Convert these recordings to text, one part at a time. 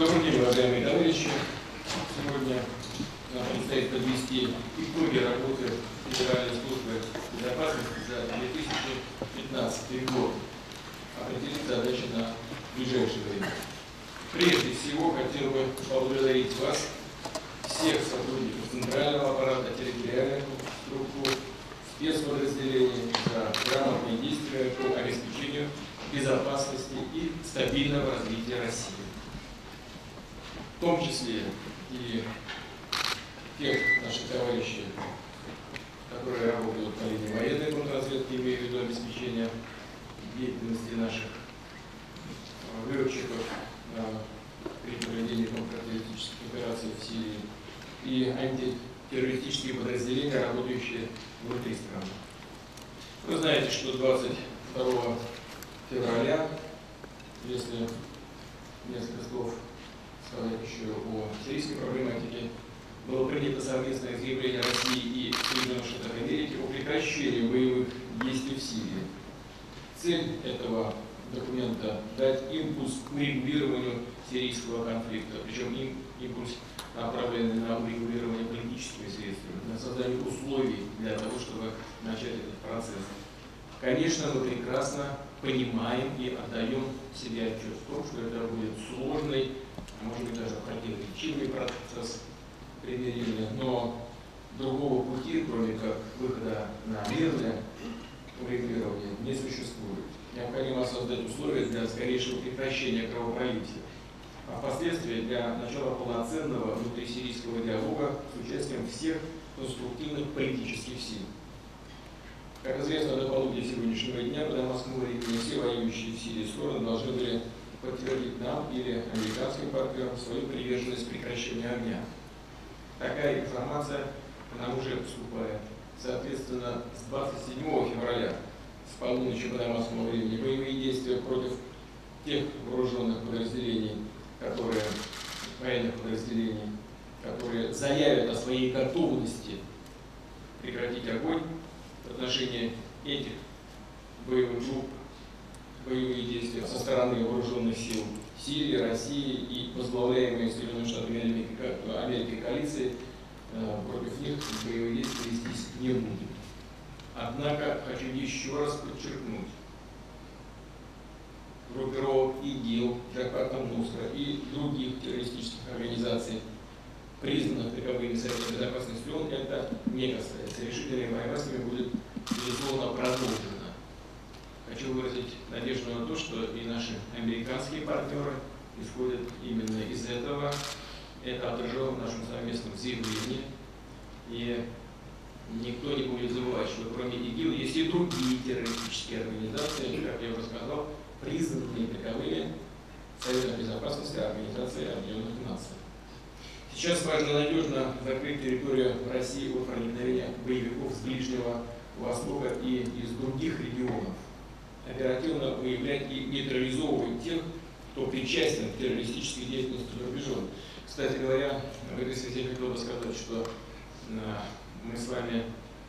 Добрый день, уважаемые товарищи. Сегодня нам предстоит подвести итоги работы Федеральной службы безопасности за 2015 год, определить задачи на ближайшее время. Прежде всего, хотел бы поблагодарить вас, всех сотрудников центрального аппарата, территориальных структур, спецподразделений за грамотные действия по обеспечению безопасности и стабильного развития России. В том числе и тех наших товарищей, которые работают на линии военной контрразведки, имея в виду обеспечение деятельности наших летчиков при проведении контртеррористических операций в Сирии, и антитеррористические подразделения, работающие внутри страны. Вы знаете, что 22 февраля, если несколько слов сказать еще о сирийской проблематике, было принято совместное заявление России и Соединенных Штатов Америки о прекращении боевых действий в Сирии. Цель этого документа – дать импульс к урегулированию сирийского конфликта, причем импульс направленный на урегулирование политическими средствами, на создание условий для того, чтобы начать этот процесс. Конечно, мы прекрасно понимаем и отдаем себе отчет в том, что это будет сложный, а может быть даже противоречивый процесс примирения, но другого пути, кроме как выхода на мирное урегулирование, не существует. Необходимо создать условия для скорейшего прекращения кровопролития, а впоследствии для начала полноценного внутрисирийского диалога с участием всех конструктивных политических сил. Как известно, до полудня сегодняшнего дня по домашнему времени все воюющие в Сирии стороны должны были подтвердить нам или американским партнерам свою приверженность прекращению огня. Такая информация к нам уже поступает. Соответственно, с 27 февраля, с полуночи по домашнему времени, боевые действия против тех вооруженных подразделений, военных подразделений, которые заявят о своей готовности прекратить огонь в отношении этих боевых групп, боевые действия со стороны вооруженных сил Сирии, России и возглавляемые Соединенными Штатами Америки коалиции, против них боевые действия вестись не будут. Однако хочу еще раз подчеркнуть, группировок ИГИЛ, Джабхат аль-Нусра и других террористических организаций, признанных таковыми Советом Безопасности ООН, это не касается. Решительная борьба с ними будет, безусловно, продолжена. Хочу выразить надежду на то, что и наши американские партнеры исходят именно из этого. Это отражено в нашем совместном заявлении. И никто не будет забывать, что кроме ИГИЛ есть и другие террористические организации, как я уже сказал, признанные таковыми Советом Безопасности Организации Объединенных Наций. Сейчас важно надежно закрыть территорию России от проникновения боевиков с Ближнего Востока и из других регионов. Оперативно выявлять и нейтрализовывать тех, кто причастен к террористической деятельности за рубежом. Кстати говоря, в этой связи хотел бы сказать, что мы с вами,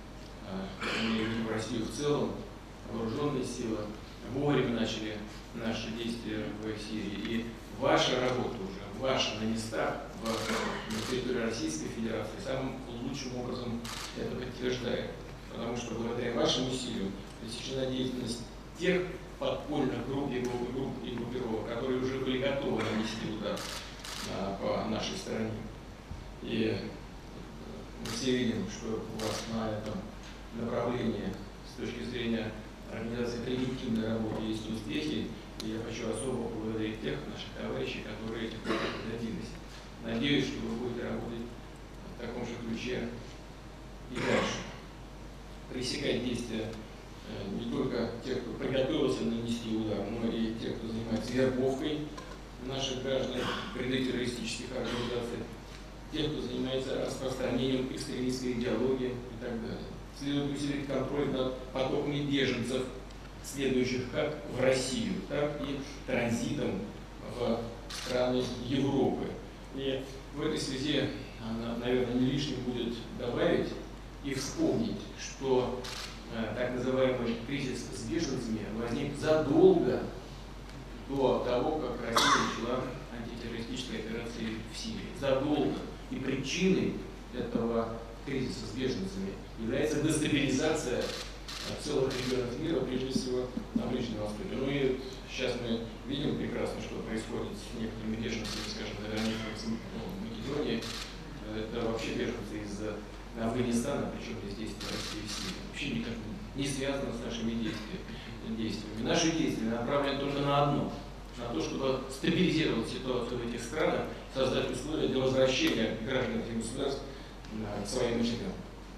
в России в целом, вооруженные силы, вовремя начали наши действия в Сирии. И ваша работа уже, ваша на местах, на территории Российской Федерации самым лучшим образом это подтверждает. Потому что благодаря вашим усилиям пресечена деятельность тех подпольных групп и группировок, которые уже были готовы нанести удар по нашей стране. И мы все видим, что у вас на этом направлении с точки зрения организации превентивной работы есть успехи. И я хочу особо поблагодарить тех наших товарищей, которые этих добились. Надеюсь, что вы будете работать в таком же ключе и дальше. Пресекать действия не только тех, кто приготовился нанести удар, но и тех, кто занимается вербовкой наших граждан в ряды террористических организаций, тех, кто занимается распространением экстремистской идеологии и так далее. Следует усилить контроль над потоками беженцев, следующих как в Россию, так и транзитом в страны Европы. И в этой связи, наверное, не лишним будет добавить и вспомнить, что так называемый кризис с беженцами возник задолго до того, как Россия начала антитеррористические операции в Сирии. Задолго. И причиной этого кризиса с беженцами является дестабилизация целых регионов мира, прежде всего на Ближнем Востоке. Ну и сейчас мы видим прекрасно, что происходит с некоторыми беженцами, скажем, на границах с Македонией. Это вообще беженцы из Афганистана, причем здесь действия России и Сирии. Вообще никак не связано с нашими действиями. Наши действия направлены только на одно, на то, чтобы стабилизировать ситуацию в этих странах, создать условия для возвращения граждан этих государств к своим жителям.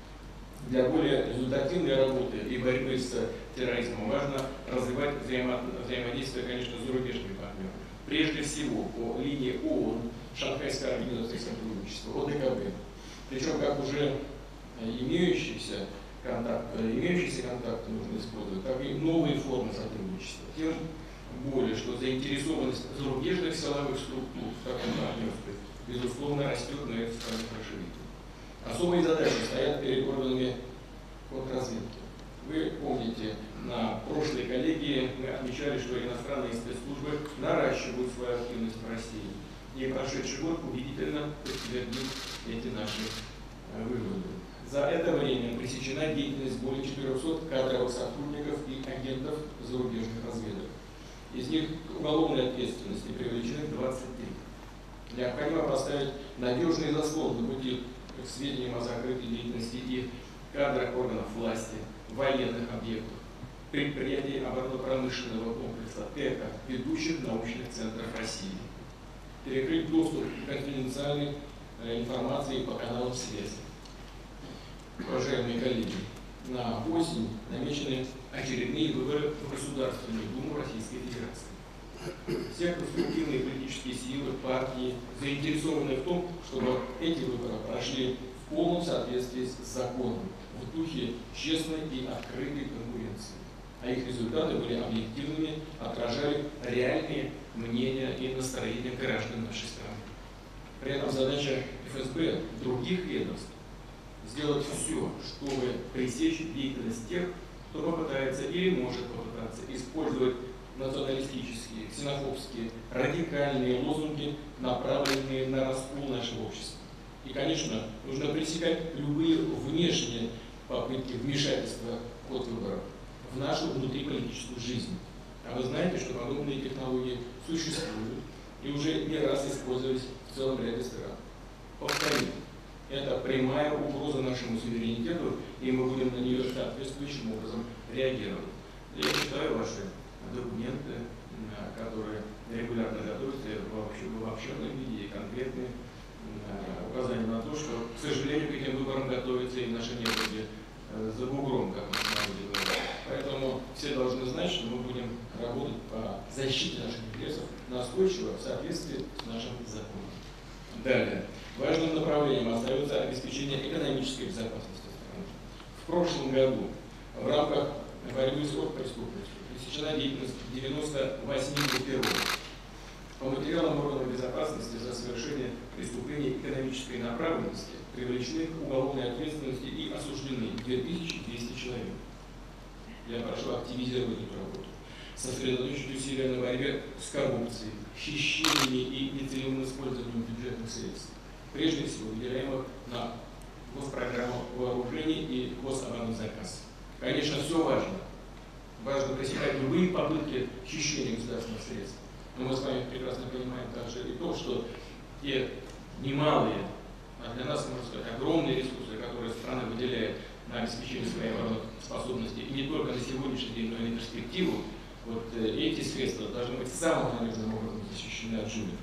Для более результативной работы и борьбы с терроризмом важно развивать взаимодействие, конечно, с зарубежными партнерами. Прежде всего по линии ООН, Шанхайской организации сотрудничества, ОДКБ. Причем как уже имеющиеся контакты нужно использовать, так и новые формы сотрудничества. Тем более, что заинтересованность зарубежных силовых структур в таком партнерстве, безусловно, растет на этих странах расширительных. Особые задачи стоят перед органами контрразведки. Вы помните, на прошлой коллегии мы отмечали, что иностранные спецслужбы наращивают свою активность в России. И прошедший год убедительно подтвердил эти наши выводы. За это время пресечена деятельность более 400 кадровых сотрудников и агентов зарубежных разведок. Из них к уголовной ответственности привлечены 23. Необходимо поставить надежный заслон на пути к сведениям о закрытой деятельности и кадрах органов власти, военных объектов, предприятий оборонно-промышленного комплекса, ТЭКа, ведущих научных центров России. Перекрыть доступ к конфиденциальной информации по каналам связи. Уважаемые коллеги, на осень намечены очередные выборы в Государственную Думу Российской Федерации. Все конструктивные политические силы, партии заинтересованы в том, чтобы эти выборы прошли в полном соответствии с законом, в духе честной и открытой конкуренции. А их результаты были объективными, отражали реальные мнения и настроения граждан нашей страны. При этом задача ФСБ, других ведомств, сделать все, чтобы пресечь деятельность тех, кто попытается или может попытаться использовать националистические, ксенофобские, радикальные лозунги, направленные на раскол нашего общества. И, конечно, нужно пресекать любые внешние попытки вмешательства в ход выборов в нашу внутриполитическую жизнь. А вы знаете, что подобные технологии существуют и уже не раз использовались в целом ряде стран. Повторю, это прямая угроза нашему суверенитету, и мы будем на нее соответствующим образом реагировать. Я читаю ваши документы, которые регулярно готовятся в обобщенном виде, и конкретные указания на то, что, к сожалению, к этим выборам готовится и в нашей небе за бугром, как мы говорим. Поэтому все должны знать, что мы будем работать по защите наших интересов настойчиво в соответствии с нашим законом. Далее. Важным направлением остается обеспечение экономической безопасности страны. В прошлом году в рамках борьбы с оргпреступностью пресечена деятельность 98 группировок. По материалам органов безопасности за совершение преступлений экономической направленности привлечены к уголовной ответственности и осуждены 2200 человек. Я прошу активизировать эту работу, сосредоточить усилия на борьбе с коррупцией, хищениями и нецелевым использованием бюджетных средств, прежде всего выделяемых на госпрограмму вооружений и гособоронзаказ. Конечно, все важно. Важно пресекать любые попытки хищения государственных средств. Но мы с вами прекрасно понимаем также и то, что те немалые, а для нас, можно сказать, огромные ресурсы, которые страна выделяет на обеспечение своей обороноспособности, и не только на сегодняшний день, но и на перспективу, вот эти средства должны быть самым надежным образом защищены от жуликов.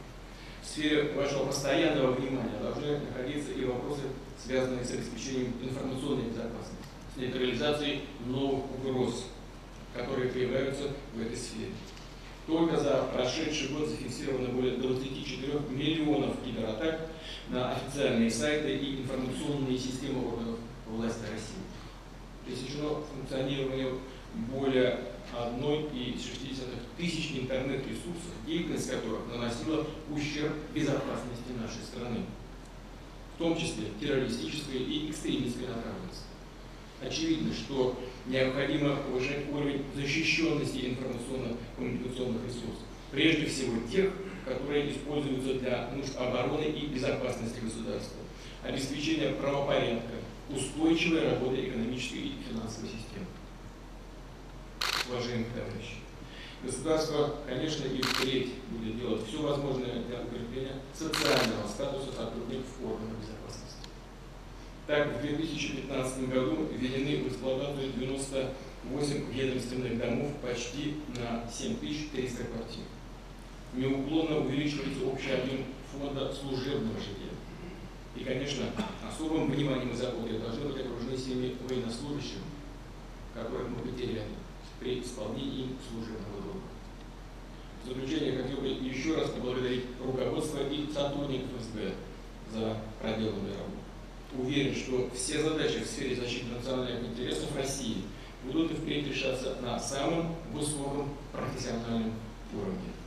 В сфере вашего постоянного внимания должны находиться и вопросы, связанные с обеспечением информационной безопасности, с нейтрализацией новых угроз, которые появляются в этой сфере. Только за прошедший год зафиксировано более 24 миллионов кибератак на официальные сайты и информационные системы органов власти России. Пресечено функционирование более 1,6 тысяч интернет-ресурсов, деятельность которых наносила ущерб безопасности нашей страны, в том числе террористической и экстремистской направленности. Очевидно, что необходимо повышать уровень защищенности информационно-коммуникационных ресурсов, прежде всего тех, которые используются для нужд обороны и безопасности государства, обеспечения правопорядка, устойчивой работы экономической и финансовой системы. Уважаемые товарищи, государство, конечно, и впредь будет делать все возможное для укрепления социального статуса сотрудников органов безопасности. Так, в 2015 году введены в эксплуатацию 98 ведомственных домов почти на 7300 квартир. Неуклонно увеличивается общий объем фонда служебного жилья. И, конечно, особым вниманием и заботой должны быть окружены семьи военнослужащих, которых мы потеряли при исполнении служебного долга. В заключение хотел бы еще раз поблагодарить руководство и сотрудников ФСБ за проделанную работу. Уверен, что все задачи в сфере защиты национальных интересов России будут и впредь решаться на самом высоком профессиональном уровне.